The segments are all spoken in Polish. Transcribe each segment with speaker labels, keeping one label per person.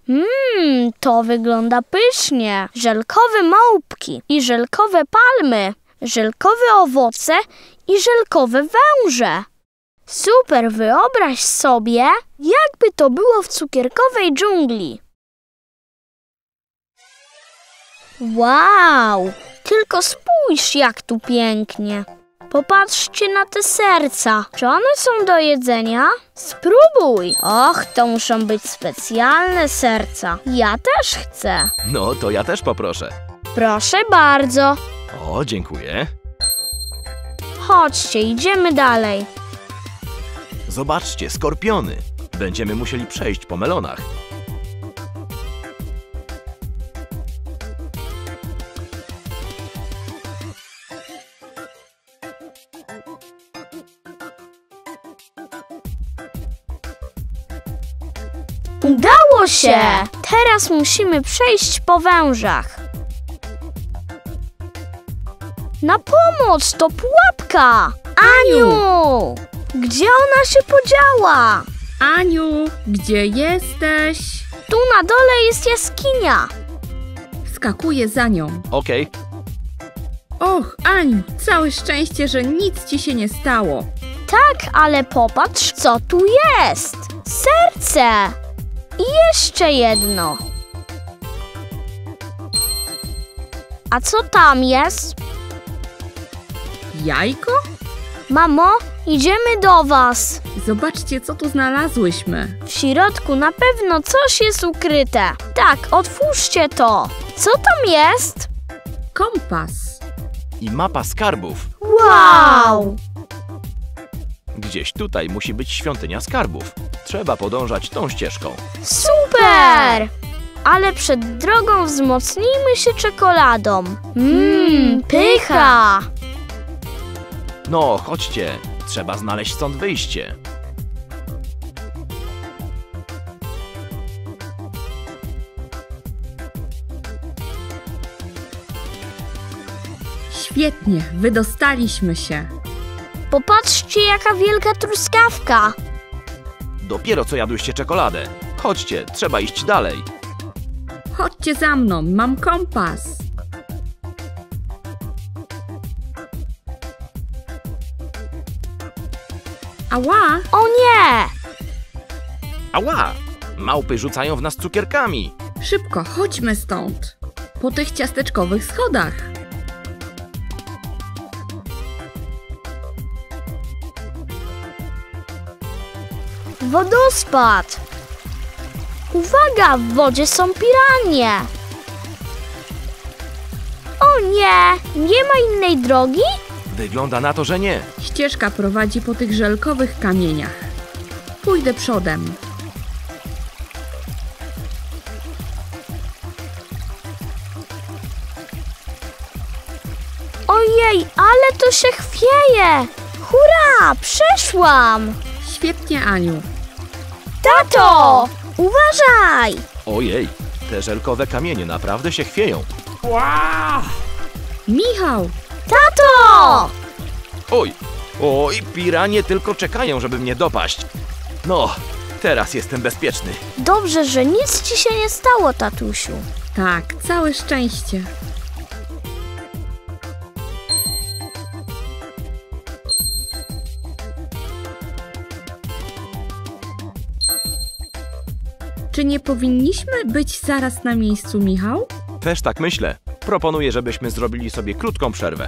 Speaker 1: To wygląda pysznie. Żelkowe małpki i żelkowe palmy, żelkowe owoce i żelkowe węże. Super, wyobraź sobie, jakby to było w cukierkowej dżungli. Wow, tylko spójrz, jak tu pięknie. Popatrzcie na te serca. Czy one są do jedzenia? Spróbuj. Och, to muszą być specjalne serca. Ja też chcę.
Speaker 2: No, to ja też poproszę.
Speaker 1: Proszę bardzo.
Speaker 2: O, dziękuję.
Speaker 1: Chodźcie, idziemy dalej.
Speaker 2: Zobaczcie, skorpiony. Będziemy musieli przejść po melonach.
Speaker 1: Udało się! Teraz musimy przejść po wężach. Na pomoc, to pułapka! Aniu! Gdzie ona się podziała?
Speaker 3: Aniu, gdzie jesteś?
Speaker 1: Tu na dole jest jaskinia.
Speaker 3: Wskakuję za nią.
Speaker 2: Okej.
Speaker 3: Och, Aniu, całe szczęście, że nic ci się nie stało.
Speaker 1: Tak, ale popatrz, co tu jest. Serce! I jeszcze jedno. A co tam jest?
Speaker 3: Jajko?
Speaker 1: Mamo, idziemy do was.
Speaker 3: Zobaczcie, co tu znalazłyśmy.
Speaker 1: W środku na pewno coś jest ukryte. Tak, otwórzcie to. Co tam jest?
Speaker 3: Kompas.
Speaker 2: I mapa skarbów.
Speaker 1: Wow!
Speaker 2: Gdzieś tutaj musi być świątynia skarbów. Trzeba podążać tą ścieżką.
Speaker 1: Super! Ale przed drogą wzmocnijmy się czekoladą. Pycha!
Speaker 2: No, chodźcie. Trzeba znaleźć stąd wyjście.
Speaker 3: Świetnie, wydostaliśmy się.
Speaker 1: Popatrzcie, jaka wielka truskawka.
Speaker 2: Dopiero co jadłyście czekoladę. Chodźcie, trzeba iść dalej.
Speaker 3: Chodźcie za mną, mam kompas. Ała!
Speaker 1: O nie!
Speaker 2: Ała! Małpy rzucają w nas cukierkami.
Speaker 3: Szybko, chodźmy stąd. Po tych ciasteczkowych schodach.
Speaker 1: Wodospad. Uwaga, w wodzie są piranie. O nie, nie ma innej drogi?
Speaker 2: Wygląda na to, że nie.
Speaker 3: Ścieżka prowadzi po tych żelkowych kamieniach. Pójdę przodem.
Speaker 1: Ojej, ale to się chwieje. Hurra, przeszłam.
Speaker 3: Świetnie, Aniu.
Speaker 1: Tato, uważaj.
Speaker 2: Ojej, te żelkowe kamienie naprawdę się chwieją.
Speaker 3: Michał!
Speaker 1: Tato!
Speaker 2: Oj, piranie tylko czekają, żeby mnie dopaść. No, teraz jestem bezpieczny.
Speaker 1: Dobrze, że nic ci się nie stało, tatusiu.
Speaker 3: Tak, całe szczęście. Czy nie powinniśmy być zaraz na miejscu, Michał?
Speaker 2: Też tak myślę. Proponuję, żebyśmy zrobili sobie krótką przerwę.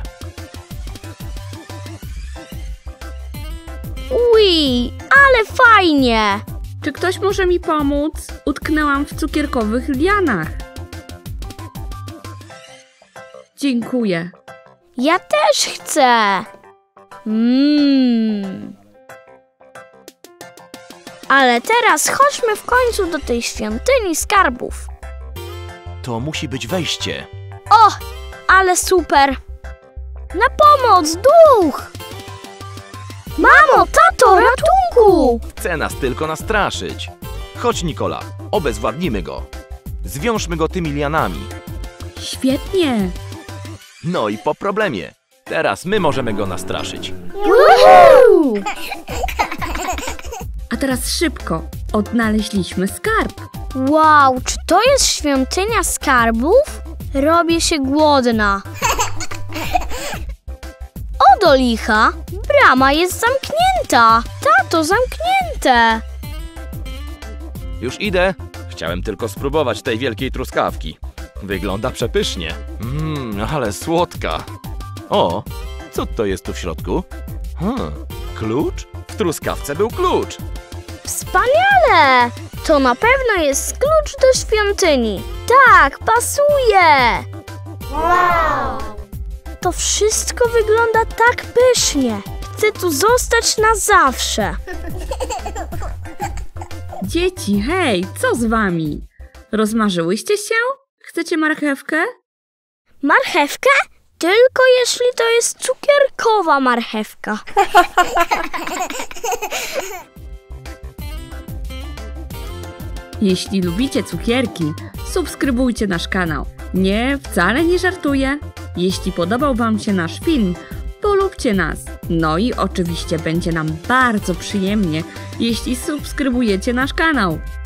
Speaker 1: Ui, ale fajnie.
Speaker 3: Czy ktoś może mi pomóc? Utknęłam w cukierkowych lianach. Dziękuję.
Speaker 1: Ja też chcę. Ale teraz chodźmy w końcu do tej świątyni skarbów.
Speaker 2: To musi być wejście.
Speaker 1: O, ale super. Na pomoc, duch! Mamo, tato, ratunku!
Speaker 2: Chce nas tylko nastraszyć. Chodź, Nikola, obezwładnimy go. Zwiążmy go tymi lianami.
Speaker 3: Świetnie.
Speaker 2: No i po problemie. Teraz my możemy go nastraszyć.
Speaker 1: Woohoo!
Speaker 3: A teraz szybko. Odnaleźliśmy skarb.
Speaker 1: Wow, czy to jest świątynia skarbów? Robię się głodna. O do licha, brama jest zamknięta. Tato, zamknięte.
Speaker 2: Już idę. Chciałem tylko spróbować tej wielkiej truskawki. Wygląda przepysznie. Ale słodka. O, co to jest tu w środku? Klucz? W truskawce był klucz.
Speaker 1: Wspaniale! To na pewno jest klucz do świątyni. Tak, pasuje. Wow! To wszystko wygląda tak pysznie. Chcę tu zostać na zawsze.
Speaker 3: Dzieci, hej, co z wami? Rozmarzyłyście się? Chcecie marchewkę?
Speaker 1: Marchewkę? Tylko jeśli to jest cukierkowa marchewka.
Speaker 3: Jeśli lubicie cukierki, subskrybujcie nasz kanał. Nie, wcale nie żartuję. Jeśli podobał wam się nasz film, polubcie nas. No i oczywiście będzie nam bardzo przyjemnie, jeśli subskrybujecie nasz kanał.